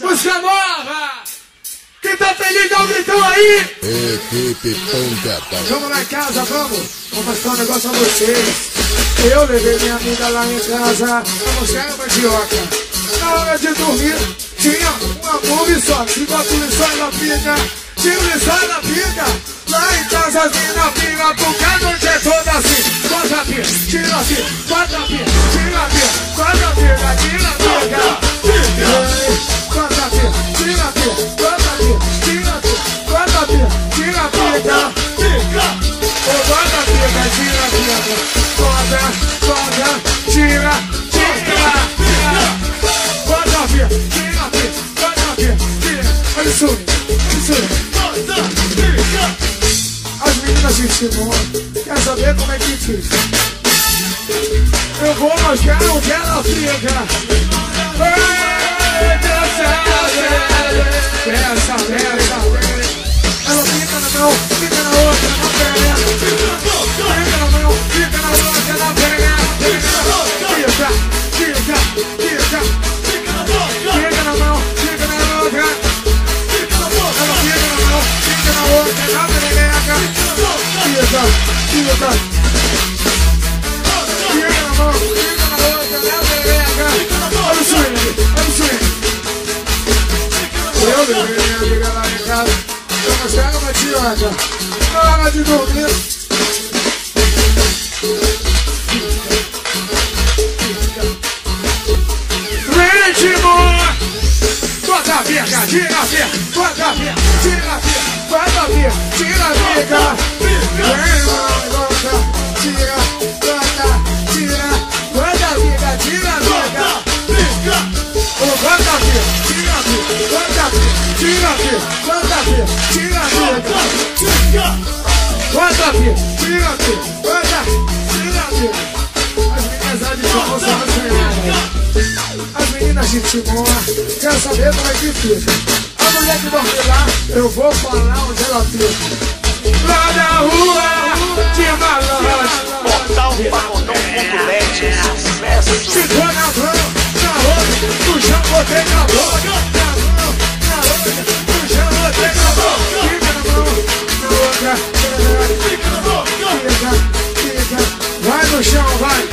Música nova! Quem tá feliz dá um gritão aí! Equipe Pancadão. Vamos lá em casa, vamos! Vou mostrar um negócio a vocês. Eu levei minha amiga lá em casa pra mostrar a mandioca. Na hora de dormir, tinha uma movie só. Se bota o lençol ela fica, tira o lençol ela fica. Lá em casa as meninas ficam, porque a noite é toda assim. Bota a pia, tira a pia, bota a pia, tira a pia, bota a pia, tira a pia. Bota a pia, tira a pia, bota a pia, tira a pia, bota a pia, tira a pia. Ô, bota a pia, tira a pia. Bota, tira, tira. Bota a pia, tira a pia, bota a pia, tira. Olha isso, isso. As meninas se ensinam. Quer saber como é que fica? Eu vou mostrar onde ela fica. Peça. Ela fica na mão, fica na outra, na perna. Fica na mão, fica na outra, na perna. Fica, fica na mão, fica na outra. Ela fica na mão, fica na outra, na perereca. Fica. Fica na mão, fica na outra, na perereca. Olha o swing, olha o swing. Eu levei minha amiga lá em casa. Eu mostrava uma mandioca. Na hora de dormir. Ritmo! Bota a pica, tira a pica, bota a pica, tira a pica, bota a pica, tira a pica. Bota, tira, bota, tira, bota a pica, tira a pica. Bota a pica, tira a pica, bota a pica, tira a pica, bota a pica, tira a pica. Bota a pica, tira a pica, bota, tira a pica. As meninas de chão são assanhadas. As meninas gente boa, quero saber como é que fica. A mulher que dorme lá, eu vou falar onde ela fica. Lá na rua, de malandro. Portal Pagodão.net. Ficou na mão, na outra, no chão, botei na boca. Na mão, na outra, no chão, botei na boca. Fica na mão, na outra. Fica na boca. Fica. Vai no chão, vai.